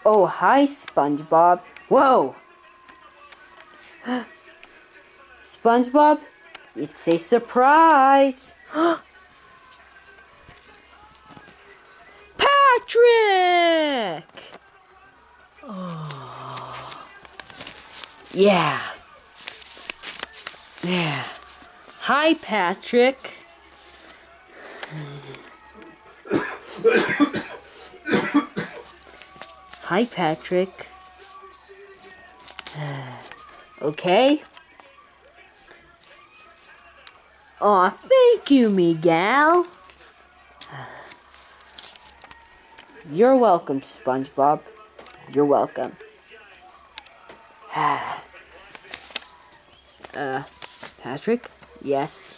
Oh, hi, SpongeBob. Whoa! SpongeBob, it's a surprise! Patrick! Oh. Yeah. Yeah. Hi, Patrick. Hi, Patrick. Okay. Aw, thank you, Miguel. You're welcome, SpongeBob. You're welcome. Patrick? Yes.